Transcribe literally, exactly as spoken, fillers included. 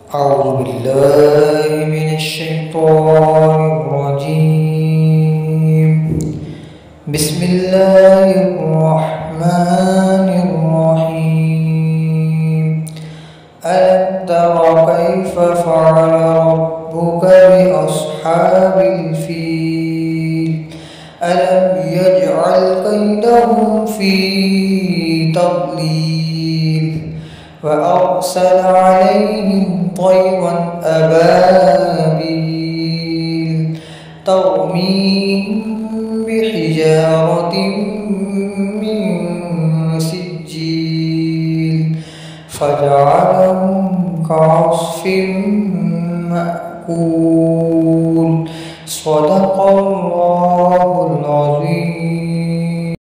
أعوذ بالله من الشيطان الرجيم. بسم الله الرحمن الرحيم. ألم تر كيف فعل ربك بأصحاب الفيل ألم يجعل كيدهم في تضليل وأرسل عليهم طيرا أبابيل ترميهم بحجارة من سجيل فجعلهم كعصف مأكول. صدق الله العظيم.